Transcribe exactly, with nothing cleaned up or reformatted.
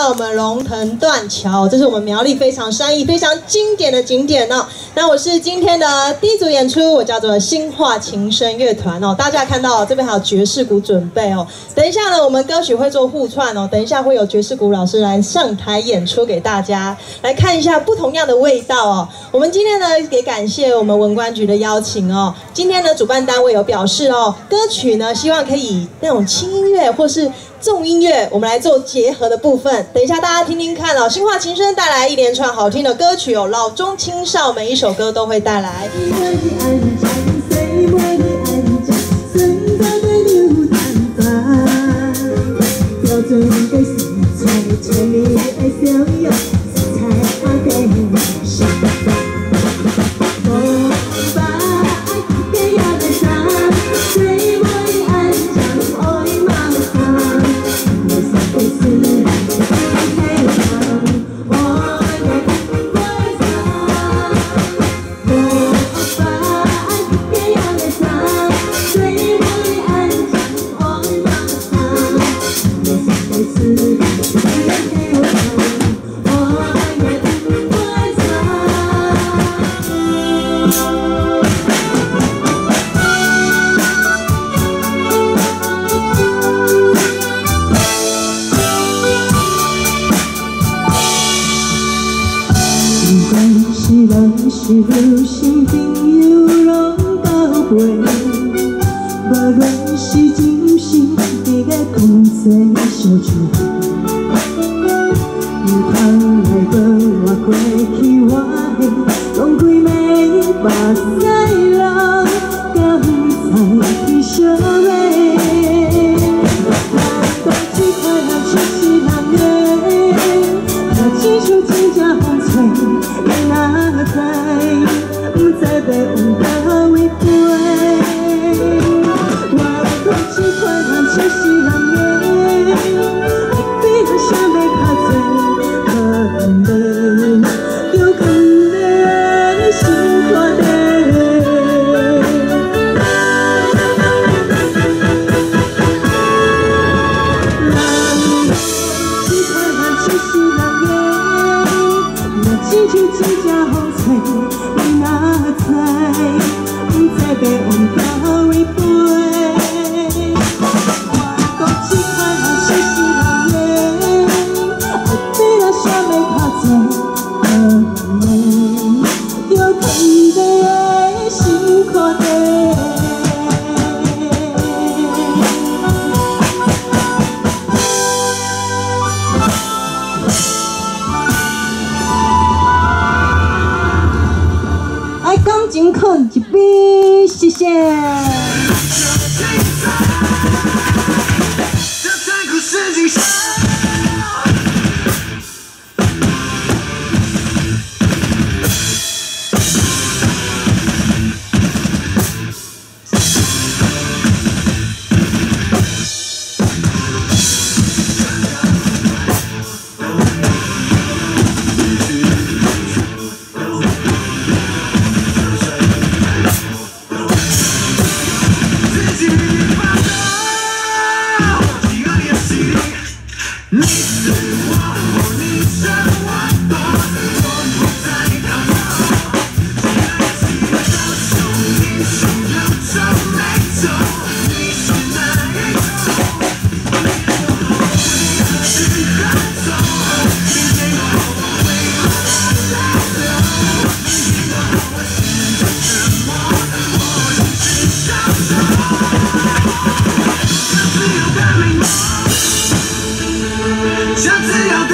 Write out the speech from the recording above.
我们龙腾断桥，这是我们苗栗非常山意、非常经典的景点哦。那我是今天的第一组演出，我叫做新化琴声乐团哦。大家看到这边还有爵士鼓准备哦。等一下呢，我们歌曲会做互串哦。等一下会有爵士鼓老师来上台演出给大家，来看一下不同样的味道哦。我们今天呢也感谢我们文管局的邀请哦。今天呢主办单位有表示哦，歌曲呢希望可以那种轻音乐或是重音乐，我们来做结合的部分。等一下大家听听看哦，新化琴声带来一连串好听的歌曲哦，老中青少每一首歌都会带来。 是有心朋友拢交陪，无论是真心，伫个同齐相处。有通来无我过去我的，拢规暝目屎流，敢知去相偎。难道这块人就是人的？若只想真正风吹，你哪知？不知要往倒位飞，我讲这款人就是人的，比我想要较多，可能有可能心肝的。人这款人就是人的，若只求真正风吹。不知要往倒位飞，我讲这款人就是人的，比我想要较多，可能有肯定的心肝底。爱讲真困一杯，谢谢。下次要